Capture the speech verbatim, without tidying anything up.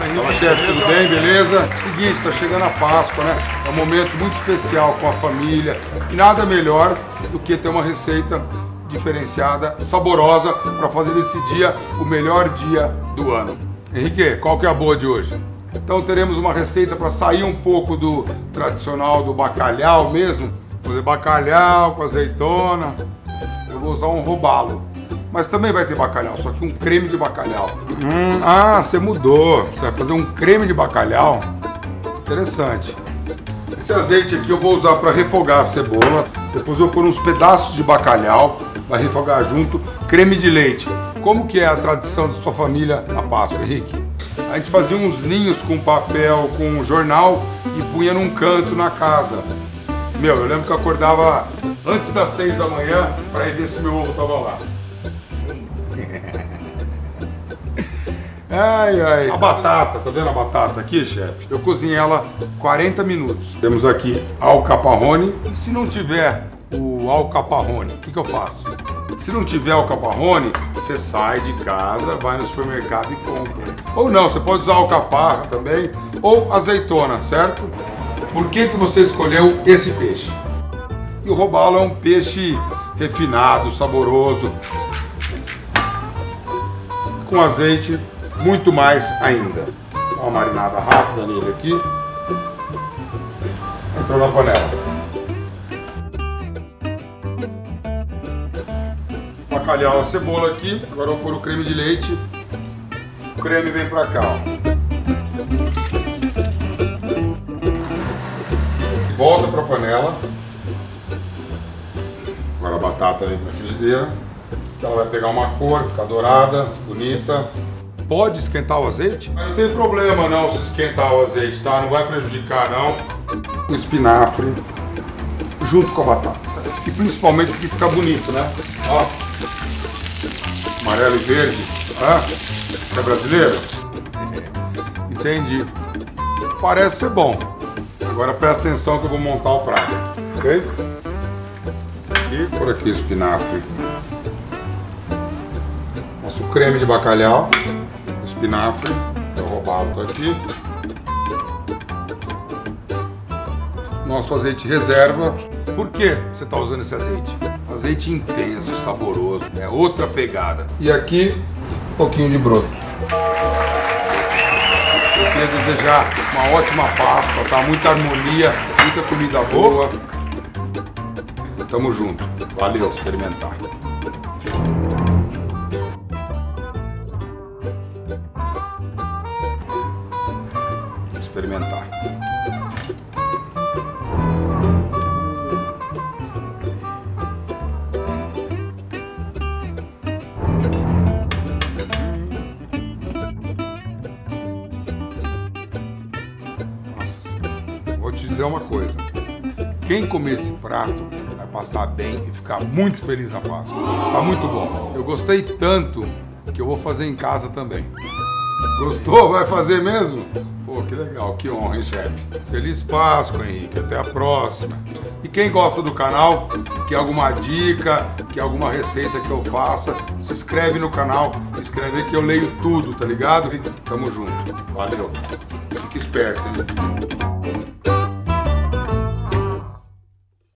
Fala, chefe, tudo bem? Beleza? Seguinte, tá chegando a Páscoa, né? É um momento muito especial com a família. E nada melhor do que ter uma receita diferenciada, saborosa, para fazer desse dia o melhor dia do ano. Henrique, qual que é a boa de hoje? Então teremos uma receita para sair um pouco do tradicional do bacalhau mesmo. Vou fazer bacalhau com azeitona. Eu vou usar um robalo. Mas também vai ter bacalhau, só que um creme de bacalhau. Hum, ah, você mudou. Você vai fazer um creme de bacalhau? Interessante. Esse azeite aqui eu vou usar para refogar a cebola. Depois eu vou pôr uns pedaços de bacalhau. Vai refogar junto. Creme de leite. Como que é a tradição da sua família na Páscoa, Henrique? A gente fazia uns ninhos com papel, com jornal e punha num canto na casa. Meu, eu lembro que eu acordava antes das seis da manhã para ir ver se meu ovo estava lá. Ai, ai. A batata, tá vendo a batata aqui, chefe? Eu cozinhei ela quarenta minutos. Temos aqui alcaparrone. E se não tiver o alcaparrone, o que, que eu faço? Se não tiver alcaparrone, você sai de casa, vai no supermercado e compra. Ou não, você pode usar alcaparra também, ou azeitona, certo? Por que, que você escolheu esse peixe? E o robalo é um peixe refinado, saboroso, com azeite, muito mais ainda. Dá uma marinada rápida nele aqui. Entrou na panela. Bacalhau, a cebola aqui. Agora eu vou pôr o creme de leite. O creme vem pra cá, ó. Volta pra panela. Agora a batata vem pra frigideira. Ela vai pegar uma cor, ficar dourada, bonita. Pode esquentar o azeite? Não tem problema não se esquentar o azeite, tá? Não vai prejudicar não. O espinafre junto com a batata. E principalmente porque fica bonito, né? Ó. Amarelo e verde. Ah, é brasileiro? Entendi. Parece ser bom. Agora presta atenção que eu vou montar o prato. Ok? E por aqui o espinafre. Nosso creme de bacalhau. O espinafre. O robalo tá aqui. Nosso azeite reserva. Por que você está usando esse azeite? Azeite intenso, saboroso, é outra pegada. E aqui, um pouquinho de broto. Eu queria desejar uma ótima Páscoa, tá? Muita harmonia, muita comida boa. Tamo junto. Valeu, experimentar. Experimentar. Vou te dizer uma coisa, quem comer esse prato vai passar bem e ficar muito feliz na Páscoa. Tá muito bom. Eu gostei tanto que eu vou fazer em casa também. Gostou? Vai fazer mesmo? Pô, que legal, que honra, hein, chefe? Feliz Páscoa, Henrique. Até a próxima. E quem gosta do canal, quer alguma dica, quer alguma receita que eu faça, se inscreve no canal, se inscreve aí que eu leio tudo, tá ligado? Tamo junto. Valeu. Fique esperto, hein?